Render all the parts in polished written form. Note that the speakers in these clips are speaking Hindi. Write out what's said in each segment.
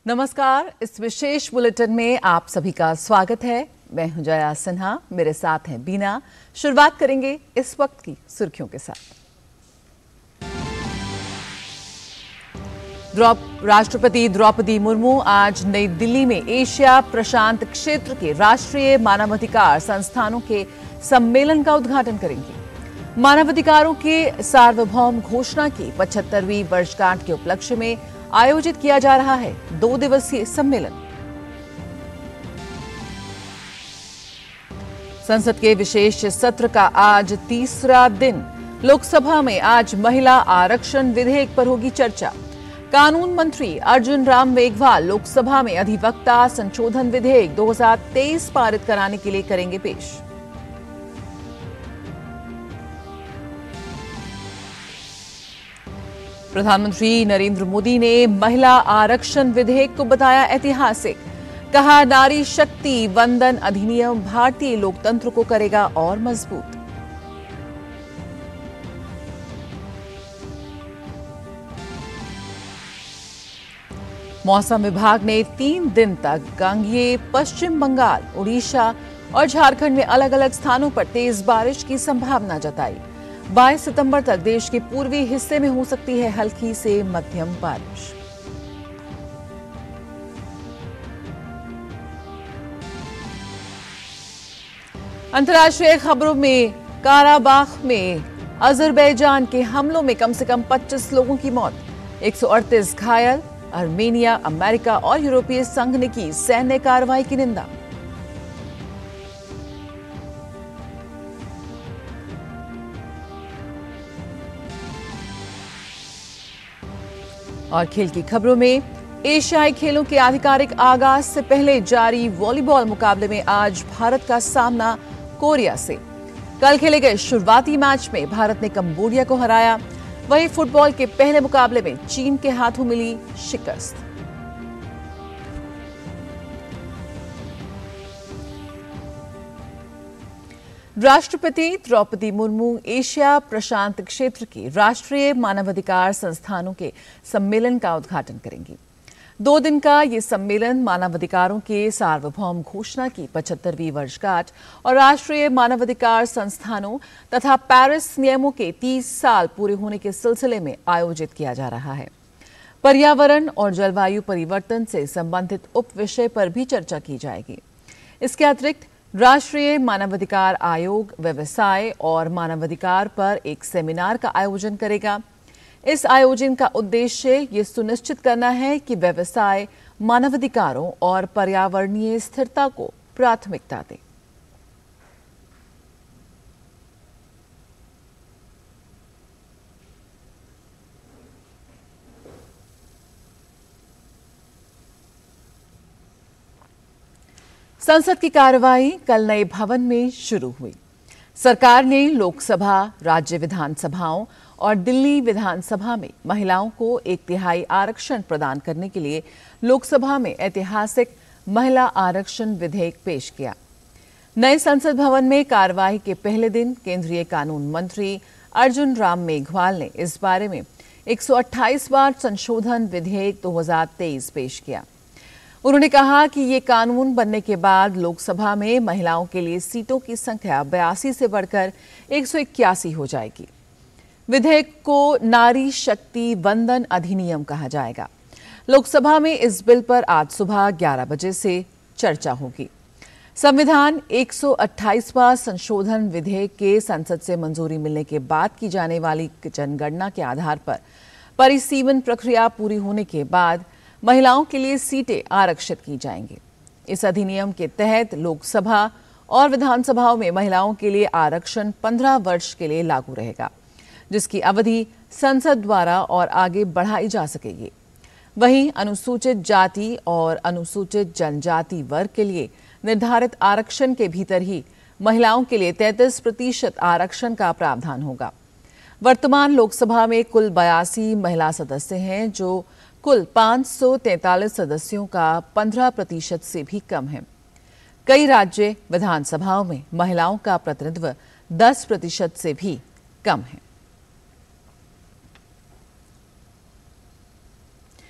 नमस्कार, इस विशेष बुलेटिन में आप सभी का स्वागत है। मैं हूं जया सिन्हा, मेरे साथ हैं बीना। शुरुआत करेंगे इस वक्त की सुर्खियों के साथ। राष्ट्रपति द्रौपदी मुर्मू आज नई दिल्ली में एशिया प्रशांत क्षेत्र के राष्ट्रीय मानवाधिकार संस्थानों के सम्मेलन का उद्घाटन करेंगी। मानवाधिकारों के सार्वभौम घोषणा की 75वीं वर्षगांठ के उपलक्ष्य में आयोजित किया जा रहा है 2 दिवसीय सम्मेलन। संसद के विशेष सत्र का आज तीसरा दिन। लोकसभा में आज महिला आरक्षण विधेयक पर होगी चर्चा। कानून मंत्री अर्जुन राम मेघवाल लोकसभा में अधिवक्ता संशोधन विधेयक 2023 पारित कराने के लिए करेंगे पेश। प्रधानमंत्री नरेंद्र मोदी ने महिला आरक्षण विधेयक को बताया ऐतिहासिक। कहा, नारी शक्ति वंदन अधिनियम भारतीय लोकतंत्र को करेगा और मजबूत। मौसम विभाग ने 3 दिन तक गांगेय, पश्चिम बंगाल, उड़ीसा और झारखंड में अलग अलग स्थानों पर तेज बारिश की संभावना जताई। 22 सितंबर तक देश के पूर्वी हिस्से में हो सकती है हल्की से मध्यम बारिश। अंतर्राष्ट्रीय खबरों में काराबाख में अजरबैजान के हमलों में कम से कम 25 लोगों की मौत, 138 घायल। आर्मेनिया, अमेरिका और यूरोपीय संघ ने की सैन्य कार्रवाई की निंदा। और खेल की खबरों में एशियाई खेलों के आधिकारिक आगाज से पहले जारी वॉलीबॉल मुकाबले में आज भारत का सामना कोरिया से। कल खेले गए शुरुआती मैच में भारत ने कंबोडिया को हराया। वहीं फुटबॉल के पहले मुकाबले में चीन के हाथों मिली शिकस्त। राष्ट्रपति द्रौपदी मुर्मू एशिया प्रशांत क्षेत्र के राष्ट्रीय मानवाधिकार संस्थानों के सम्मेलन का उद्घाटन करेंगी। 2 दिन का ये सम्मेलन मानवाधिकारों के सार्वभौम घोषणा की 75वीं वर्षगांठ और राष्ट्रीय मानवाधिकार संस्थानों तथा पेरिस नियमों के 30 साल पूरे होने के सिलसिले में आयोजित किया जा रहा है। पर्यावरण और जलवायु परिवर्तन से संबंधित उप विषय पर भी चर्चा की जाएगी। इसके अतिरिक्त राष्ट्रीय मानवाधिकार आयोग व्यवसाय और मानवाधिकार पर एक सेमिनार का आयोजन करेगा। इस आयोजन का उद्देश्य ये सुनिश्चित करना है कि व्यवसाय मानवाधिकारों और पर्यावरणीय स्थिरता को प्राथमिकता दे। संसद की कार्रवाई कल नए भवन में शुरू हुई। सरकार ने लोकसभा, राज्य विधानसभाओं और दिल्ली विधानसभा में महिलाओं को 1/3 आरक्षण प्रदान करने के लिए लोकसभा में ऐतिहासिक महिला आरक्षण विधेयक पेश किया। नए संसद भवन में कार्रवाई के पहले दिन केंद्रीय कानून मंत्री अर्जुन राम मेघवाल ने इस बारे में 128वां संशोधन विधेयक 2023 पेश किया। उन्होंने कहा कि ये कानून बनने के बाद लोकसभा में महिलाओं के लिए सीटों की संख्या 82 से बढ़कर 181 हो जाएगी। विधेयक को नारी शक्ति वंदन अधिनियम कहा जाएगा। लोकसभा में इस बिल पर आज सुबह 11 बजे से चर्चा होगी। संविधान 128वां संशोधन विधेयक के संसद से मंजूरी मिलने के बाद की जाने वाली जनगणना के आधार पर परिसीमन प्रक्रिया पूरी होने के बाद महिलाओं के लिए सीटें आरक्षित की जाएंगी। इस अधिनियम के तहत लोकसभा और विधानसभाओं में महिलाओं के लिए आरक्षण 15 वर्ष के लिए लागू रहेगा, जिसकी अवधि संसद द्वारा और आगे बढ़ाई जा सकेगी। वहीं अनुसूचित जाति और अनुसूचित जनजाति वर्ग के लिए निर्धारित आरक्षण के भीतर ही महिलाओं के लिए 33% आरक्षण का प्रावधान होगा। वर्तमान लोकसभा में कुल 82 महिला सदस्य हैं, जो कुल 543 सदस्यों का 15% से भी कम है। कई राज्य विधानसभाओं में महिलाओं का प्रतिनिधित्व 10% से भी कम है।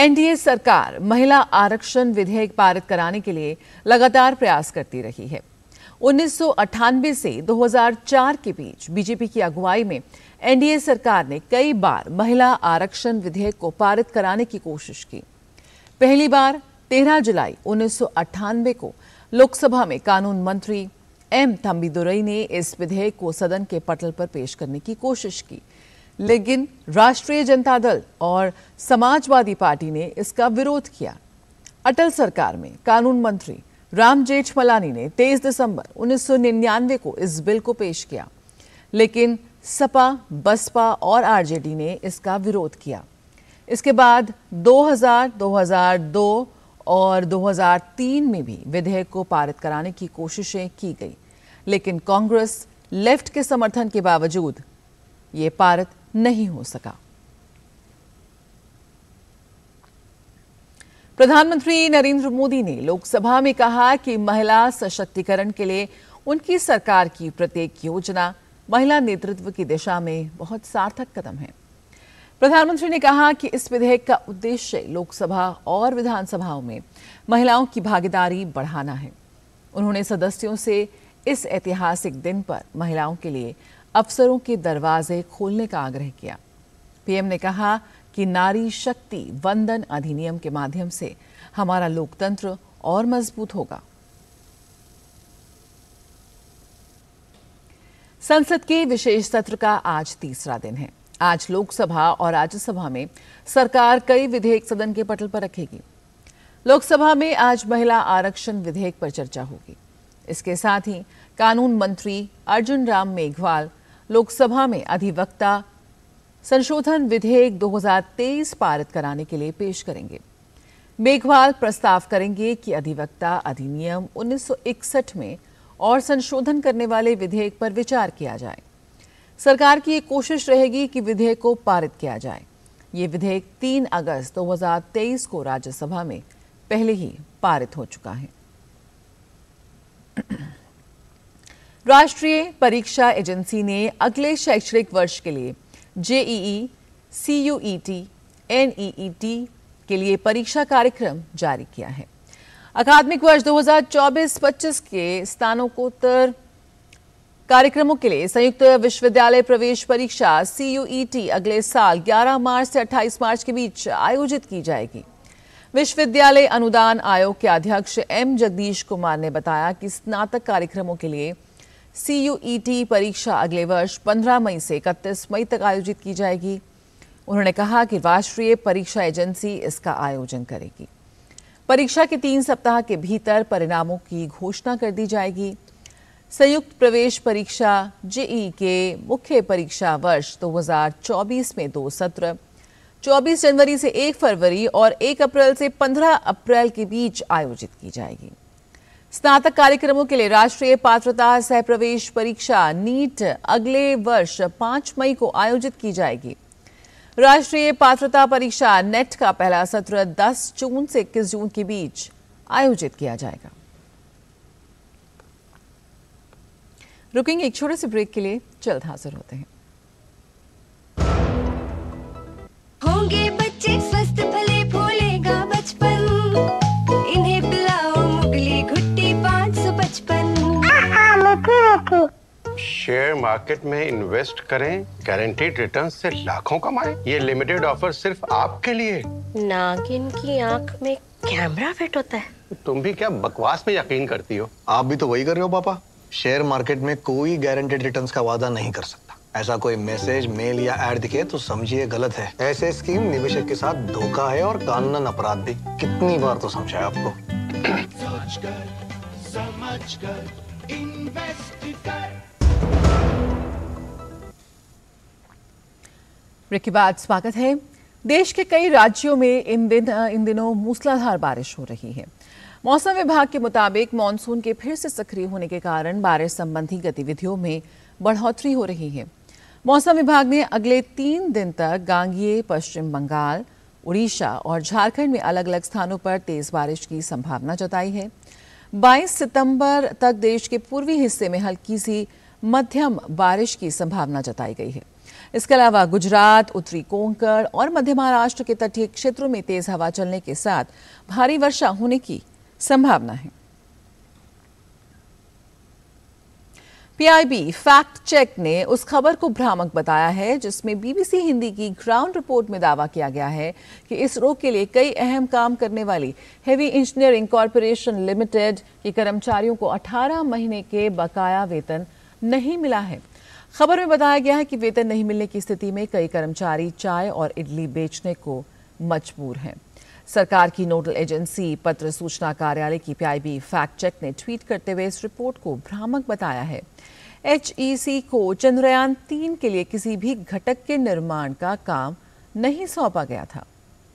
एनडीए सरकार महिला आरक्षण विधेयक पारित कराने के लिए लगातार प्रयास करती रही है। 1998 से 2004 के बीच बीजेपी की अगुवाई में एनडीए सरकार ने कई बार महिला आरक्षण विधेयक को पारित कराने की कोशिश की। पहली बार 13 जुलाई 1998 को लोकसभा में कानून मंत्री एम थंबीदुरई ने इस विधेयक को सदन के पटल पर पेश करने की कोशिश की, लेकिन राष्ट्रीय जनता दल और समाजवादी पार्टी ने इसका विरोध किया। अटल सरकार में कानून मंत्री राम जेठमलानी ने 23 दिसंबर 1999 को इस बिल को पेश किया, लेकिन सपा, बसपा और आरजेडी ने इसका विरोध किया। इसके बाद 2000, 2002 और 2003 में भी विधेयक को पारित कराने की कोशिशें की गई, लेकिन कांग्रेस लेफ्ट के समर्थन के बावजूद ये पारित नहीं हो सका। प्रधानमंत्री नरेंद्र मोदी ने लोकसभा में कहा कि महिला सशक्तिकरण के लिए उनकी सरकार की प्रत्येक योजना महिला नेतृत्व की दिशा में बहुत सार्थक कदम है। प्रधानमंत्री ने कहा कि इस विधेयक का उद्देश्य लोकसभा और विधानसभाओं में महिलाओं की भागीदारी बढ़ाना है। उन्होंने सदस्यों से इस ऐतिहासिक दिन पर महिलाओं के लिए अवसरों के दरवाजे खोलने का आग्रह किया। पीएम ने कहा कि नारी शक्ति वंदन अधिनियम के माध्यम से हमारा लोकतंत्र और मजबूत होगा। संसद के विशेष सत्र का आज तीसरा दिन है। आज लोकसभा और राज्यसभा में सरकार कई विधेयक सदन के पटल पर रखेगी। लोकसभा में आज महिला आरक्षण विधेयक पर चर्चा होगी। इसके साथ ही कानून मंत्री अर्जुन राम मेघवाल लोकसभा में अधिवक्ता संशोधन विधेयक 2023 पारित कराने के लिए पेश करेंगे। मेघवाल प्रस्ताव करेंगे कि अधिवक्ता अधिनियम 1961 में और संशोधन करने वाले विधेयक पर विचार किया जाए। सरकार की एक कोशिश रहेगी कि विधेयक को पारित किया जाए। ये विधेयक 3 अगस्त 2023 को राज्यसभा में पहले ही पारित हो चुका है। राष्ट्रीय परीक्षा एजेंसी ने अगले शैक्षणिक वर्ष के लिए जेईई, सीयूईटी, एनईईटी के लिए परीक्षा कार्यक्रम जारी किया है। अकादमिक वर्ष 2024-25 के स्नातकोत्तर कार्यक्रमों के लिए संयुक्त विश्वविद्यालय प्रवेश परीक्षा सीयूईटी अगले साल 11 मार्च से 28 मार्च के बीच आयोजित की जाएगी। विश्वविद्यालय अनुदान आयोग के अध्यक्ष एम जगदीश कुमार ने बताया कि स्नातक कार्यक्रमों के लिए सीयूईटी परीक्षा अगले वर्ष 15 मई से 31 मई तक आयोजित की जाएगी। उन्होंने कहा कि राष्ट्रीय परीक्षा एजेंसी इसका आयोजन करेगी। परीक्षा के 3 सप्ताह के भीतर परिणामों की घोषणा कर दी जाएगी। संयुक्त प्रवेश परीक्षा जेईई के मुख्य परीक्षा वर्ष 2024 में 2 सत्र 24 जनवरी से 1 फरवरी और 1 अप्रैल से 15 अप्रैल के बीच आयोजित की जाएगी। स्नातक कार्यक्रमों के लिए राष्ट्रीय पात्रता सह प्रवेश परीक्षा नीट अगले वर्ष 5 मई को आयोजित की जाएगी। राष्ट्रीय पात्रता परीक्षा नेट का पहला सत्र 10 जून से 21 जून के बीच आयोजित किया जाएगा। रुकेंगे एक छोटे से ब्रेक के लिए, जल्द हाजिर होते हैं। होंगे बच्चे स्वस्थ भले फूलेगा बचपन, इन्हें पिलाओ मुगली घुट्टी 555। शेयर मार्केट में इन्वेस्ट करें, गारंटीड रिटर्न से लाखों कमाएं। ये लिमिटेड ऑफर सिर्फ आपके लिए। नागिन की आंख में कैमरा फिट होता है। तुम भी क्या बकवास में यकीन करती हो? आप भी तो वही कर रहे हो पापा। शेयर मार्केट में कोई गारंटेड रिटर्न्स का वादा नहीं कर सकता। ऐसा कोई मैसेज, मेल या ऐड दिखे तो समझिए गलत है। ऐसे स्कीम निवेशक के साथ धोखा है और कानूनन अपराध भी। कितनी बार तो समझाया आपको। समझकर इन्वेस्ट कर। ब्रेक के बाद स्वागत है। देश के कई राज्यों में इन दिनों मूसलाधार बारिश हो रही है। मौसम विभाग के मुताबिक मानसून के फिर से सक्रिय होने के कारण बारिश संबंधी गतिविधियों में बढ़ोतरी हो रही है। मौसम विभाग ने अगले 3 दिन तक गांगेय, पश्चिम बंगाल, उड़ीसा और झारखंड में अलग अलग स्थानों पर तेज बारिश की संभावना जताई है। 22 सितंबर तक देश के पूर्वी हिस्से में हल्की सी मध्यम बारिश की संभावना जताई गई है। इसके अलावा गुजरात, उत्तरी कोंकण और मध्य महाराष्ट्र के तटीय क्षेत्रों में तेज हवा चलने के साथ भारी वर्षा होने की संभावना है। पीआईबी फैक्ट चेक ने उस खबर को भ्रामक बताया है जिसमें बीबीसी हिंदी की ग्राउंड रिपोर्ट में दावा किया गया है कि इसरो के लिए कई अहम काम करने वाली हेवी इंजीनियरिंग कॉरपोरेशन लिमिटेड के कर्मचारियों को 18 महीने के बकाया वेतन नहीं मिला है। खबर में बताया गया है कि वेतन नहीं मिलने की स्थिति में कई कर्मचारी चाय और इडली बेचने को मजबूर हैं। सरकार की नोडल एजेंसी पत्र सूचना कार्यालय की पीआईबी फैक्ट चेक ने ट्वीट करते हुए इस रिपोर्ट को भ्रामक बताया है। एचईसी को चंद्रयान 3 के लिए किसी भी घटक के निर्माण का काम नहीं सौंपा गया था।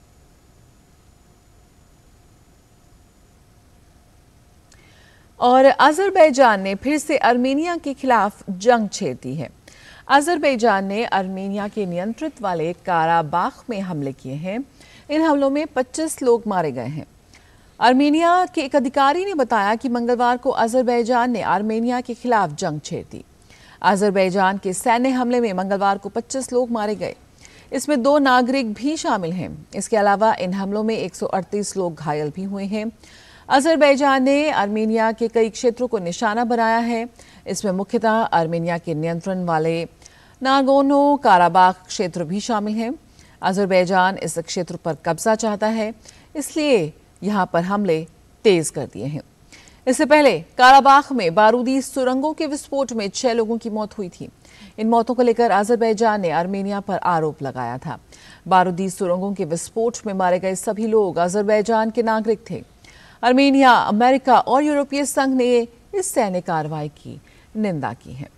और अजरबैजान ने फिर से अर्मेनिया के खिलाफ जंग छेड़ दी है। अजरबैजान ने अर्मेनिया के नियंत्रित वाले काराबाख में हमले किए हैं। इन हमलों में 25 लोग मारे गए हैं। अर्मेनिया के एक अधिकारी ने बताया कि मंगलवार को अजरबैजान ने अर्मेनिया के खिलाफ जंग छेड़ दी। अजरबैजान के सैन्य हमले में मंगलवार को 25 लोग मारे गए। इसमें 2 नागरिक भी शामिल हैं। इसके अलावा इन हमलों में 138 लोग घायल भी हुए हैं। अजरबैजान ने अर्मेनिया के कई क्षेत्रों को निशाना बनाया है। इसमें मुख्यतः अर्मेनिया के नियंत्रण वाले नागोर्नो काराबाख क्षेत्र भी शामिल हैं। अजरबैजान इस क्षेत्र पर कब्जा चाहता है, इसलिए यहां पर हमले तेज कर दिए हैं। इससे पहले काराबाख में बारूदी सुरंगों के विस्फोट में 6 लोगों की मौत हुई थी। इन मौतों को लेकर अजरबैजान ने अर्मेनिया पर आरोप लगाया था। बारूदी सुरंगों के विस्फोट में मारे गए सभी लोग अजरबैजान के नागरिक थे। अर्मेनिया, अमेरिका और यूरोपीय संघ ने इस सैन्य कार्रवाई की निंदा की है।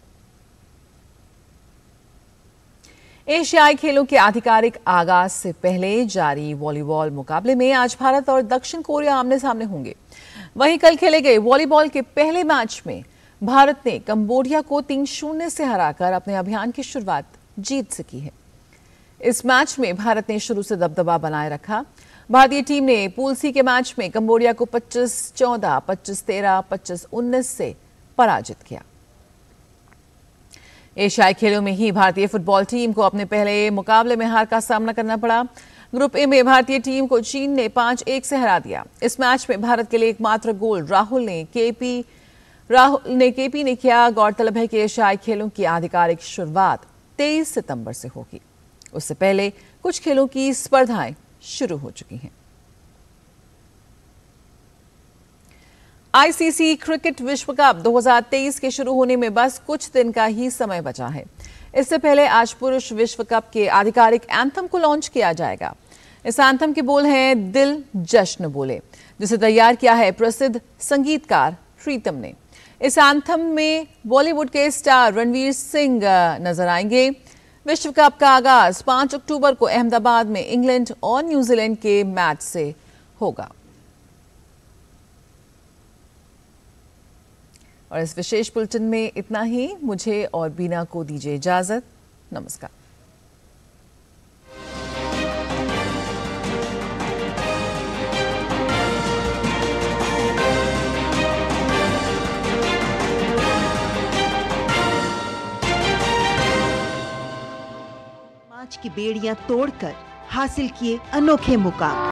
एशियाई खेलों के आधिकारिक आगाज से पहले जारी वॉलीबॉल मुकाबले में आज भारत और दक्षिण कोरिया आमने सामने होंगे। वहीं कल खेले गए वॉलीबॉल के पहले मैच में भारत ने कंबोडिया को 3-0 से हराकर अपने अभियान की शुरुआत जीत से की है। इस मैच में भारत ने शुरू से दबदबा बनाए रखा। भारतीय टीम ने पूल सी के मैच में कंबोडिया को 25-14, 25-13, 25-19 से पराजित किया। एशियाई खेलों में ही भारतीय फुटबॉल टीम को अपने पहले मुकाबले में हार का सामना करना पड़ा। ग्रुप ए में भारतीय टीम को चीन ने 5-1 से हरा दिया। इस मैच में भारत के लिए एकमात्र गोल राहुल ने केपी ने किया। गौरतलब है कि एशियाई खेलों की आधिकारिक शुरुआत 23 सितंबर से होगी। उससे पहले कुछ खेलों की स्पर्धाएं शुरू हो चुकी हैं। आईसीसी क्रिकेट विश्व कप 2023 के शुरू होने में बस कुछ दिन का ही समय बचा है। इससे पहले आज पुरुष विश्व कप के आधिकारिक एंथम को लॉन्च किया जाएगा। इस एंथम के बोल हैं दिल जश्न बोले, जिसे तैयार किया है प्रसिद्ध संगीतकार प्रीतम ने। इस एंथम में बॉलीवुड के स्टार रणवीर सिंह नजर आएंगे। विश्व कप का आगाज 5 अक्टूबर को अहमदाबाद में इंग्लैंड और न्यूजीलैंड के मैच से होगा। और इस विशेष बुलेटिन में इतना ही। मुझे और बीना को दीजिए इजाजत। नमस्कार। समाज की बेड़ियां तोड़कर हासिल किए अनोखे मुकाम।